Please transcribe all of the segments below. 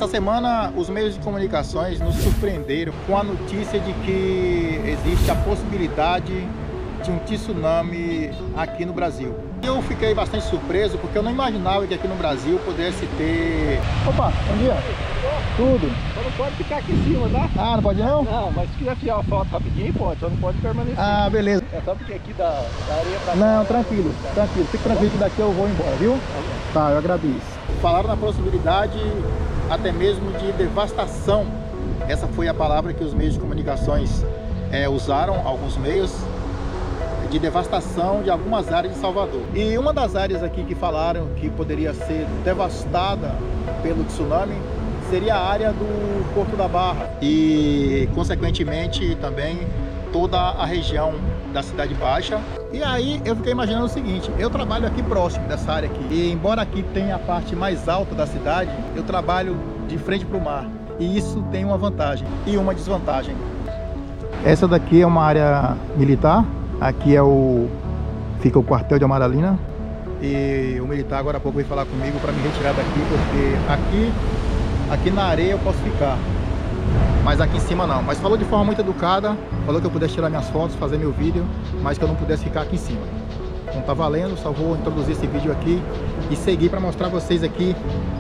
semana, os meios de comunicações nos surpreenderam com a notícia de que existe a possibilidade de um tsunami aqui no Brasil. Eu fiquei bastante surpreso porque eu não imaginava que aqui no Brasil pudesse ter... Opa, bom dia! Tudo? Só não pode ficar aqui em cima, tá? Ah, não pode não? Não, mas se quiser tirar uma foto rapidinho, pode, só não pode permanecer. Ah, beleza. É só porque aqui da areia pra cá... Não, tranquilo, tranquilo. Fique tranquilo que daqui eu vou embora, viu? Tá, eu agradeço. Falaram na possibilidade até mesmo de devastação. Essa foi a palavra que os meios de comunicações usaram, alguns meios, de devastação de algumas áreas de Salvador. E uma das áreas aqui que falaram que poderia ser devastada pelo tsunami seria a área do Porto da Barra e, consequentemente, também toda a região da Cidade Baixa. E aí eu fiquei imaginando o seguinte: eu trabalho aqui próximo dessa área aqui, e embora aqui tenha a parte mais alta da cidade, eu trabalho de frente para o mar, e isso tem uma vantagem e uma desvantagem. Essa daqui é uma área militar. Aqui fica o quartel de Amaralina, e o militar agora há pouco veio falar comigo para me retirar daqui, porque aqui na areia eu posso ficar, mas aqui em cima não. Mas falou de forma muito educada, falou que eu pudesse tirar minhas fotos, fazer meu vídeo, mas que eu não pudesse ficar aqui em cima. Não tá valendo, só vou introduzir esse vídeo aqui e seguir para mostrar a vocês aqui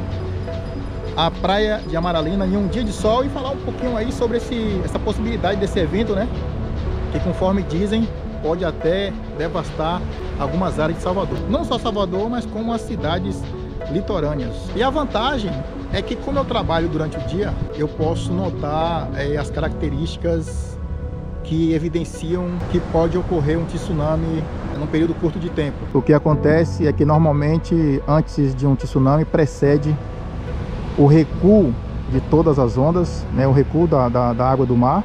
a praia de Amaralina em um dia de sol e falar um pouquinho aí sobre essa possibilidade desse evento, né? Que, conforme dizem, pode até devastar algumas áreas de Salvador. Não só Salvador, mas como as cidades litorâneas. E a vantagem é que, como eu trabalho durante o dia, eu posso notar as características que evidenciam que pode ocorrer um tsunami num período curto de tempo. O que acontece é que normalmente, antes de um tsunami, precede o recuo de todas as ondas, né, o recuo da água do mar.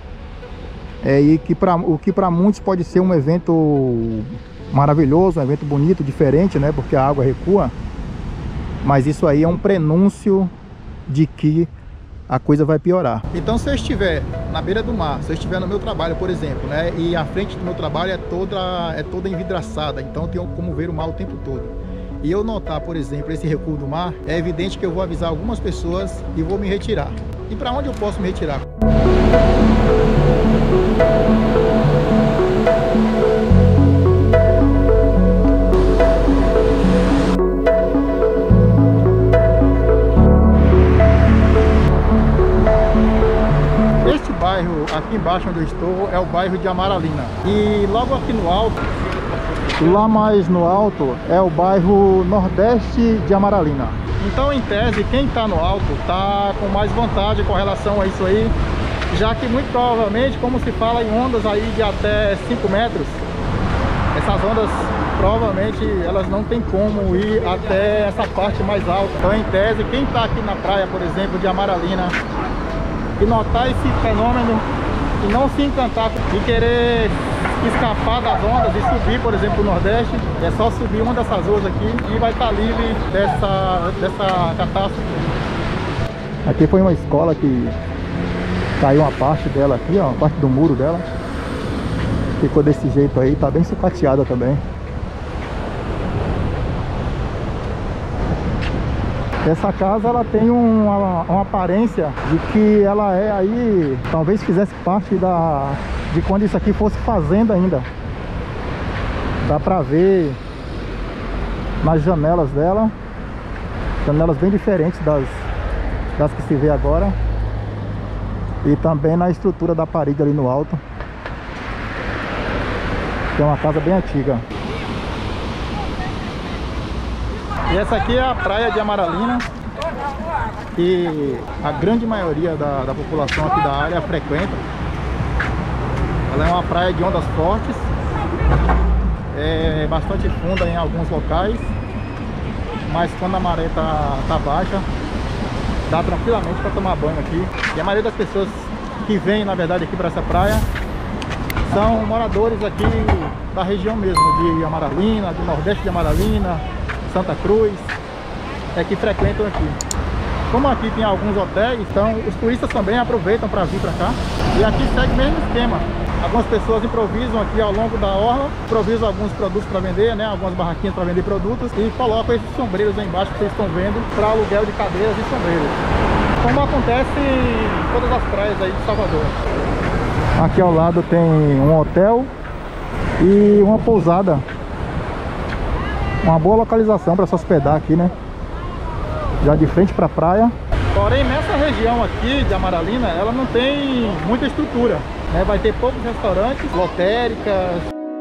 E o que para muitos pode ser um evento maravilhoso, um evento bonito, diferente, né? Porque a água recua. Mas isso aí é um prenúncio de que a coisa vai piorar. Então, se eu estiver na beira do mar, se eu estiver no meu trabalho, por exemplo, né? E a frente do meu trabalho é toda envidraçada, então eu tenho como ver o mar o tempo todo. E eu notar, por exemplo, esse recuo do mar, é evidente que eu vou avisar algumas pessoas e vou me retirar. E para onde eu posso me retirar? Este bairro aqui embaixo onde eu estou é o bairro de Amaralina. E logo aqui no alto, lá mais no alto, é o bairro Nordeste de Amaralina. Então, em tese, quem está no alto está com mais vantagem com relação a isso aí, já que muito provavelmente, como se fala em ondas aí de até 5 metros, essas ondas provavelmente elas não tem como ir até essa parte mais alta. Então, em tese, quem está aqui na praia, por exemplo, de Amaralina, e notar esse fenômeno e não se encantar e querer escapar das ondas e subir, por exemplo, o Nordeste, é só subir uma dessas ruas aqui e vai estar livre dessa catástrofe. Aqui foi uma escola que caiu uma parte dela aqui, ó, uma parte do muro dela. Ficou desse jeito aí, tá bem sucateada também. Essa casa, ela tem uma aparência de que ela é aí, talvez fizesse parte de quando isso aqui fosse fazenda ainda. Dá pra ver nas janelas dela, janelas bem diferentes das que se vê agora. E também na estrutura da parede ali no alto, que é uma casa bem antiga. E essa aqui é a praia de Amaralina, que a grande maioria da população aqui da área frequenta. Ela é uma praia de ondas fortes, é bastante funda em alguns locais, mas quando a maré tá baixa, dá tranquilamente para tomar banho aqui. E a maioria das pessoas que vêm, na verdade, aqui para essa praia são moradores aqui da região mesmo, de Amaralina, do Nordeste de Amaralina, Santa Cruz, que frequentam aqui. Como aqui tem alguns hotéis, então os turistas também aproveitam para vir para cá. E aqui segue o mesmo esquema. Algumas pessoas improvisam aqui ao longo da orla, improvisam alguns produtos para vender, né? Algumas barraquinhas para vender produtos, e colocam esses sombreiros aí embaixo que vocês estão vendo para aluguel de cadeiras e sombreiros. como acontece em todas as praias aí de Salvador. Aqui ao lado tem um hotel e uma pousada. Uma boa localização para se hospedar aqui, né? Já de frente para a praia. Porém, nessa região aqui de Amaralina, ela não tem muita estrutura, né? Vai ter poucos restaurantes, lotéricas.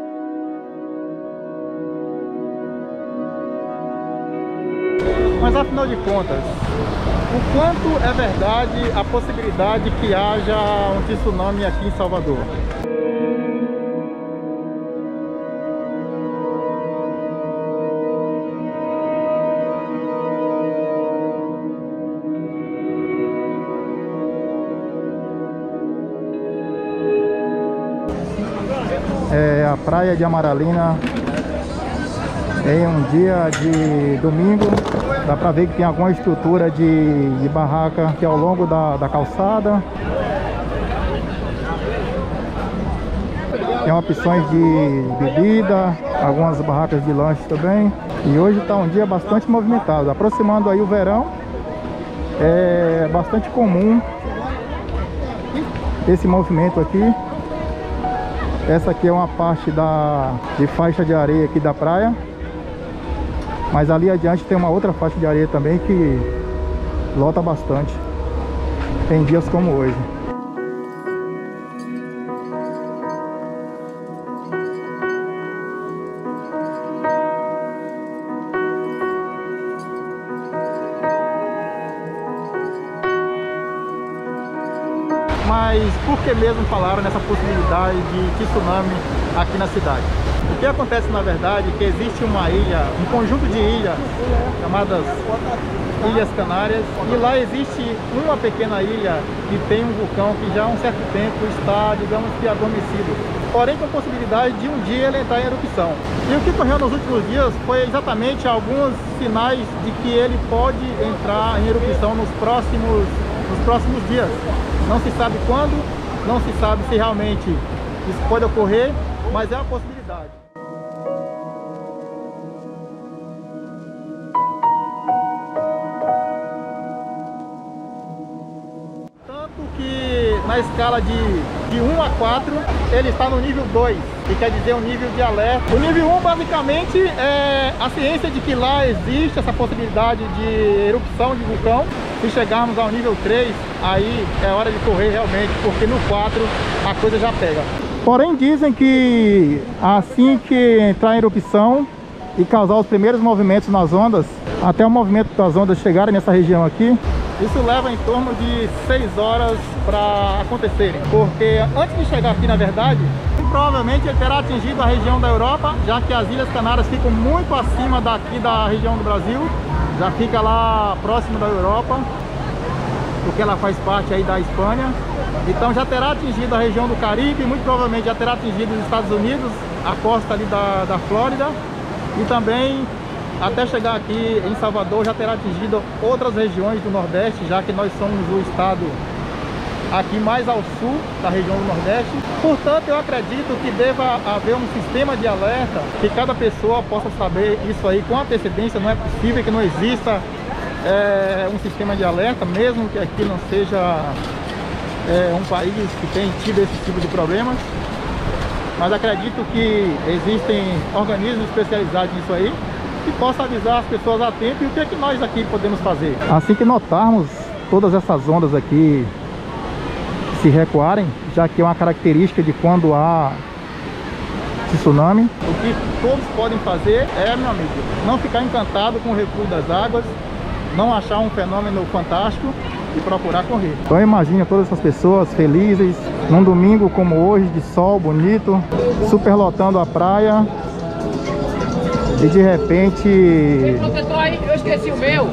Mas afinal de contas, o quanto é verdade a possibilidade que haja um tsunami aqui em Salvador? É a praia de Amaralina em um dia de domingo. Dá pra ver que tem alguma estrutura de barraca aqui ao longo da calçada. Tem opções de bebida, algumas barracas de lanche também. E hoje está um dia bastante movimentado. Aproximando aí o verão, é bastante comum esse movimento aqui. Essa aqui é uma parte de faixa de areia aqui da praia. Mas ali adiante tem uma outra faixa de areia também que lota bastante. Tem dias como hoje. Mas por que mesmo falaram nessa possibilidade de tsunami aqui na cidade? O que acontece na verdade é que existe uma ilha, um conjunto de ilhas chamadas Ilhas Canárias, e lá existe uma pequena ilha que tem um vulcão que já há um certo tempo está, digamos que, adormecido, porém com possibilidade de um dia ele entrar em erupção. E o que ocorreu nos últimos dias foi exatamente alguns sinais de que ele pode entrar em erupção nos próximos dias. Não se sabe quando, não se sabe se realmente isso pode ocorrer, mas é uma possibilidade. Tanto que na escala de 1 a 4, ele está no nível 2, que quer dizer um nível de alerta. O nível 1 basicamente é a ciência de que lá existe essa possibilidade de erupção de vulcão. Se chegarmos ao nível 3, aí é hora de correr realmente, porque no 4 a coisa já pega. Porém dizem que assim que entrar em erupção e causar os primeiros movimentos nas ondas, até o movimento das ondas chegarem nessa região aqui, isso leva em torno de 6 horas para acontecerem. Porque antes de chegar aqui, na verdade, provavelmente ele terá atingido a região da Europa, já que as Ilhas Canárias ficam muito acima daqui da região do Brasil. Já fica lá próximo da Europa, porque ela faz parte aí da Espanha. Então já terá atingido a região do Caribe, muito provavelmente já terá atingido os Estados Unidos, a costa ali da Flórida, e também até chegar aqui em Salvador já terá atingido outras regiões do Nordeste, já que nós somos o estado aqui mais ao sul da região do Nordeste. Portanto, eu acredito que deva haver um sistema de alerta, que cada pessoa possa saber isso aí com antecedência. Não é possível que não exista um sistema de alerta, mesmo que aqui não seja um país que tem tido esse tipo de problemas. Mas acredito que existem organismos especializados nisso aí, que possam avisar as pessoas a tempo e o que é que nós aqui podemos fazer. Assim que notarmos todas essas ondas aqui se recuarem, já que é uma característica de quando há tsunami, o que todos podem fazer é, meu amigo, não ficar encantado com o recuo das águas, não achar um fenômeno fantástico e procurar correr. Então imagina todas essas pessoas felizes num domingo como hoje, de sol bonito, superlotando a praia, e de repente eu esqueci o meu.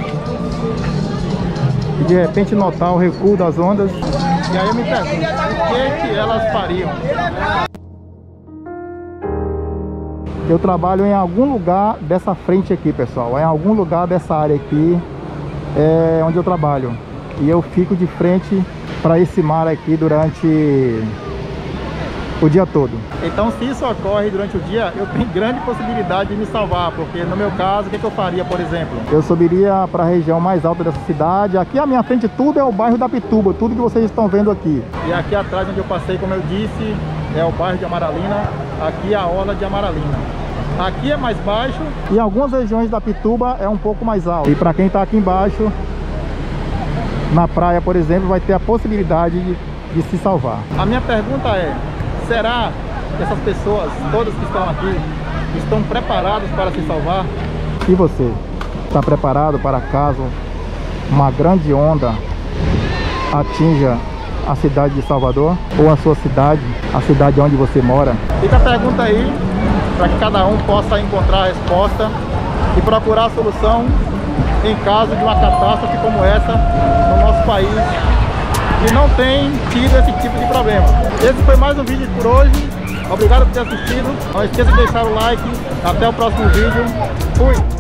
E de repente notar o recuo das ondas. E aí eu me pergunto, o que elas fariam? Eu trabalho em algum lugar dessa frente aqui, pessoal. Em algum lugar dessa área aqui é onde eu trabalho. E eu fico de frente para esse mar aqui durante o dia todo. Então, se isso ocorre durante o dia, eu tenho grande possibilidade de me salvar, porque no meu caso, o que eu faria, por exemplo? Eu subiria para a região mais alta dessa cidade. Aqui à minha frente tudo é o bairro da Pituba, tudo que vocês estão vendo aqui. E aqui atrás onde eu passei, como eu disse, é o bairro de Amaralina, aqui é a orla de Amaralina. Aqui é mais baixo e algumas regiões da Pituba é um pouco mais alto. E para quem está aqui embaixo, na praia, por exemplo, vai ter a possibilidade de se salvar. A minha pergunta é, será que essas pessoas, todas que estão aqui, estão preparadas para se salvar? E você, está preparado para caso uma grande onda atinja a cidade de Salvador? Ou a sua cidade, a cidade onde você mora? Fica a pergunta aí, para que cada um possa encontrar a resposta e procurar a solução em caso de uma catástrofe como essa no nosso país, que não tem tido esse tipo de problema. Esse foi mais um vídeo por hoje. Obrigado por ter assistido. Não esqueça de deixar o like. Até o próximo vídeo. Fui!